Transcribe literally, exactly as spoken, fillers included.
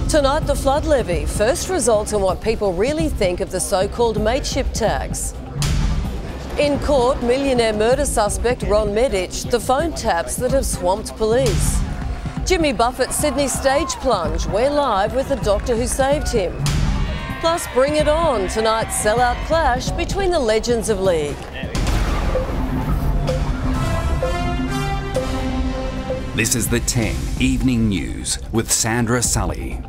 Tonight, the flood levy. First results on what people really think of the so-called mateship tax. In court, millionaire murder suspect Ron Medich, the phone taps that have swamped police. Jimmy Buffett's Sydney stage plunge. We're live with the doctor who saved him. Plus, bring it on, tonight's sellout clash between the legends of league. This is the ten Evening News with Sandra, Sully.